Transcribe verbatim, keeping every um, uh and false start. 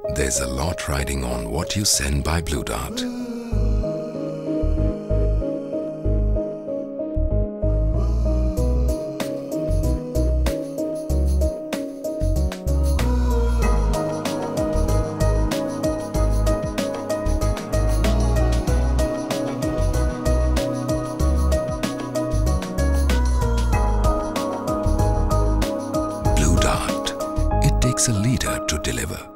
There's a lot riding on what you send by Blue Dart. Blue Dart. It takes a leader to deliver.